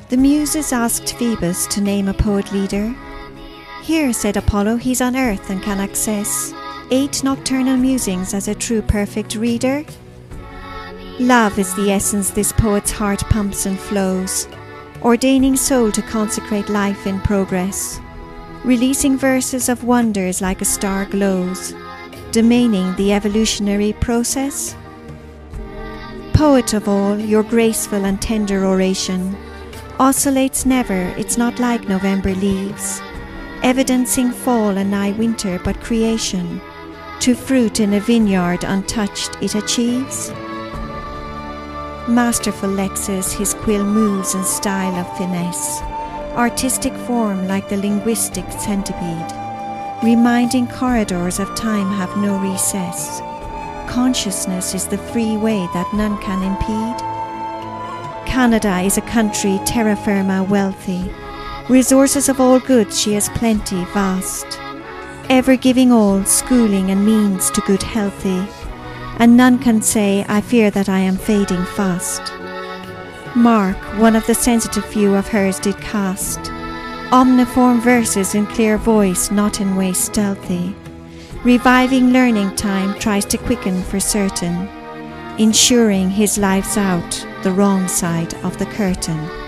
The Muses asked Phoebus to name a poet leader. Here, said Apollo, he's on earth and can access 8 nocturnal musings as a true perfect reader. Love is the essence this poet's heart pumps and flows, ordaining soul to consecrate life in progress, releasing verses of wonders like a star glows, domaining the evolutionary process. Poet of all, your graceful and tender oration oscillates never, it's not like November leaves, evidencing fall and nigh winter, but creation, to fruit in a vineyard untouched it achieves. Masterful Lexis, his quill moves in style of finesse, artistic form like the linguistic centipede, reminding corridors of time have no recess. Consciousness is the free way that none can impede. Canada is a country terra firma wealthy, resources of all goods she has plenty vast, ever giving all schooling and means to good healthy, and none can say, I fear that I am fading fast. Mark, one of the sensitive few of hers did cast, omniform verses in clear voice, not in way stealthy, reviving learning time tries to quicken for certain, ensuring his life's out the wrong side of the curtain.